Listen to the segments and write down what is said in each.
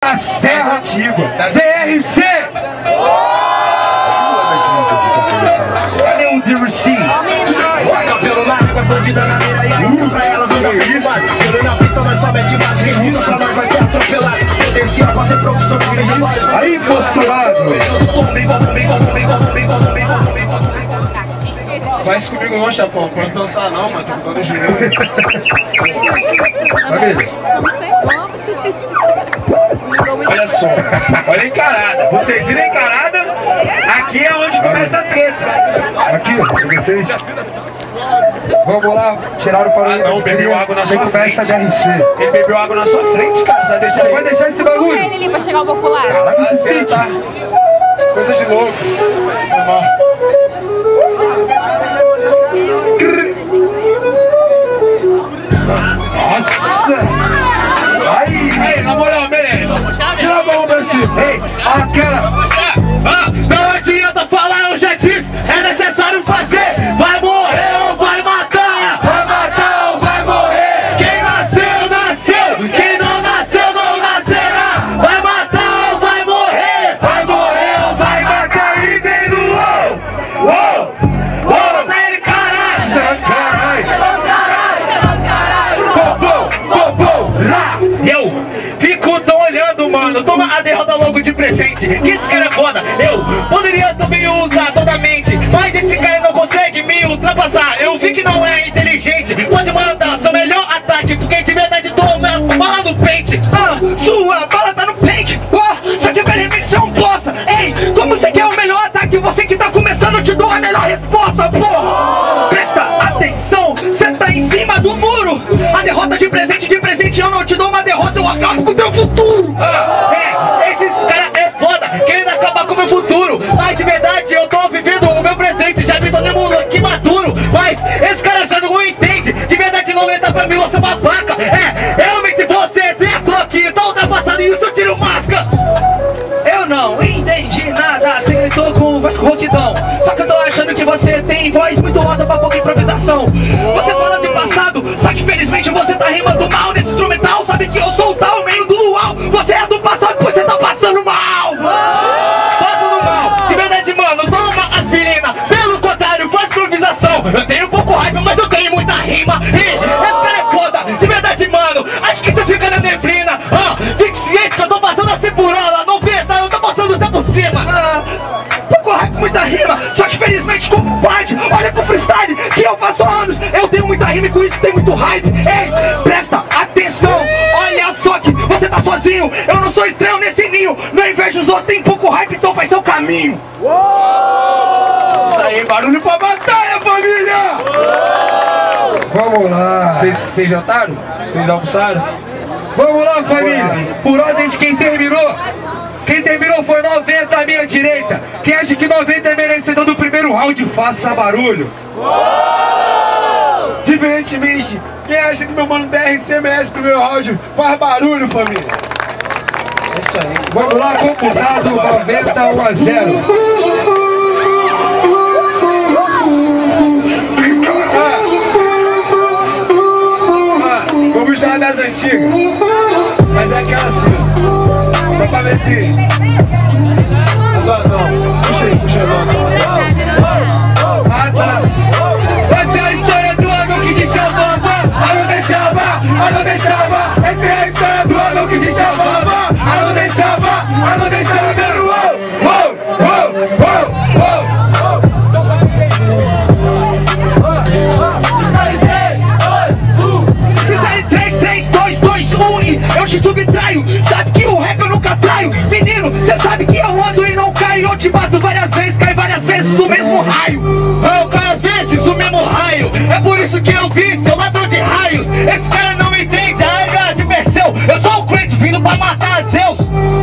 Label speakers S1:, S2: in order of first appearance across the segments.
S1: da Serra Antiga, DRC. Cadê o DRC?
S2: Cabelo na água, bandida na mira e aí pra elas não dá pra ele na pista, mas sobe de baixo. Quem russa pra nós vai ser atropelado. Eu desci a base profissional.
S1: Aí, postulado.
S3: Faz comigo não, chapão. Posso dançar não, mano. Tô com todo joelho.
S1: Olha só, olha a encarada. Vocês viram a encarada? Aqui é onde começa a treta. Aqui, vocês. Vamos lá, tiraram para o.
S3: Não, bebeu água na sua frente.
S1: Começa a DRC.
S3: Ele bebeu água na sua frente, cara. Você vai deixar
S1: Você vai deixar esse bagulho?
S4: ele ali pra chegar o popular.
S3: Você tá. Coisa de louco. Irmão.
S1: Nossa! Aí, na moral, beleza. Tira a mão pra cima. Ei, aquela.
S2: Não adianta falar, eu já disse. É necessário fazer. Vai morrer ou vai matar. Vai matar ou vai morrer. Quem nasceu, nasceu. Quem não nasceu, não nascerá. Vai matar ou vai morrer. Vai morrer ou vai matar. E vem no uou. Uou, pra ele, caralho. Eu fico tão olhando, mano. Toma a derrota logo de presente. Que esse cara é foda. Eu poderia também usar toda a mente, mas esse cara não consegue me ultrapassar. Eu vi que não é inteligente. Pode mandar seu melhor ataque, porque de verdade toma bala no pente. Sua bala tá no pente. Só que você é um bosta. Ei, como você quer o melhor ataque? Você que tá começando, eu te dou a melhor resposta, porra. Presta atenção, você tá em cima do muro. A derrota de presente eu não te dou uma derrota, eu acabo com o teu futuro. Esses caras é foda, querendo acabar com o meu futuro. Mas de verdade eu tô vivendo o meu presente. Já vi todo mundo aqui maduro, mas esse cara já não entende. De verdade não entra pra mim, você é uma vaca. Realmente você tem aqui, tá ultrapassado e isso eu tiro máscara. Eu não entendi nada, você gritou com voz com roquidão. Só que eu tô achando que você tem voz muito alta pra pouca improvisação. Você fala de passado, só que infelizmente você tá rimando mal nesse instrumental. Sabe que eu sou o tal meio do luau. Você é do passado, pois você tá passando mal. Passando mal, de verdade mano, toma aspirina. Pelo contrário, faz improvisação. Eu tenho um pouco raiva, mas eu tenho muita rima. E esse cara é foda, de verdade mano. Acho que você fica na neblina. Fique ciente que eu tô passando assim por aula. Não vê, tá? Eu tô passando até por cima. Tô com raiva, muita rima. Só que felizmente com pode. Olha com freestyle que eu faço há anos. Eu tenho muita rima e com isso tem muito hype. Ei, presta atenção. Olha só que você tá sozinho. Eu não sou estranho nesse ninho. Não invejo os outros, tem pouco hype, então faz seu caminho.
S1: Isso aí, barulho pra batalha, família! Vamos lá.
S3: Vocês jantaram? Vocês almoçaram?
S1: Vamos lá, família. Por ordem de quem terminou. Quem terminou foi 90 à minha direita. Quem acha que 90 é merecedor do primeiro round, faça barulho.
S3: Diferentemente, quem acha que meu mano DRC merece o primeiro round, faz barulho, família. É isso aí.
S1: Vamos lá, computado, 90 a 1 a 0.
S3: Vamos chamar das antigas. Mas é aquela assim. Só pra ver se. Não. Puxa aí, puxa aí.
S1: Ah, tá. Essa é a história do ano que te chamava. Não deixava. Essa é a história do ano que te chamava. Não deixava.
S2: Eu te subtraio, sabe que o rap eu nunca traio. Menino, cê sabe que eu ando e não caio. Eu te bato várias vezes, cai várias vezes o mesmo raio. Eu caio às vezes o mesmo raio. É por isso que eu vi, seu ladrão de raios. Esse cara não entende a área de Perseu. Eu sou o crente vindo pra matar Zeus.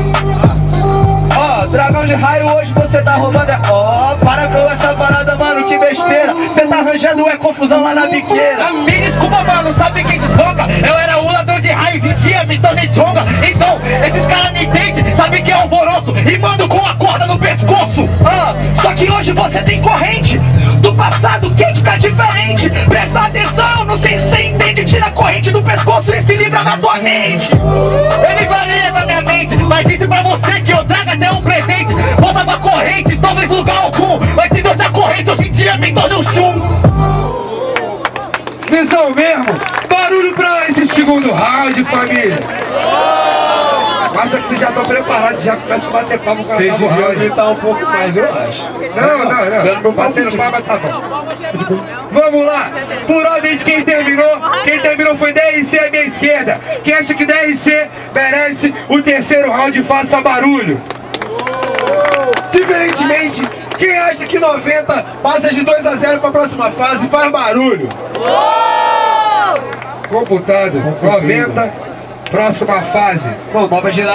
S2: Dragão de raio, hoje você tá roubando. Para com essa parada, mano, que besteira. Cê tá arranjando confusão lá na biqueira. Me desculpa, mano, sabe quem desboca? Eu era o ladrão de raios e dia me tornei jonga. Então, esses caras não entendem, sabe que é alvoroço e mando com a corda no pescoço. Só que hoje você tem corrente do passado, que tá diferente. Presta atenção, não sei se você entende. Tira a corrente do pescoço e se livra na tua mente. Ele varia na minha mente. diferente. Mas disse pra você que eu trago até um presente. Volta pra corrente, talvez lugar algum. Mas se eu já corrente, hoje em dia vem todo um chum.
S1: Visão mesmo, barulho pra esse segundo round, família. Passa que vocês já estão preparados, já começa a bater palma com a
S3: Vocês deviam gritar um pouco mais, eu acho.
S1: Não, batendo palma tá bom. Vamos lá, por ordem de quem terminou foi DRC à minha esquerda. Quem acha que DRC merece o terceiro round, faça barulho.
S3: Diferentemente, quem acha que 90 passa de 2-0 para a próxima fase, faz barulho.
S1: Computado, 90, próxima fase.
S3: Pô, bota geral.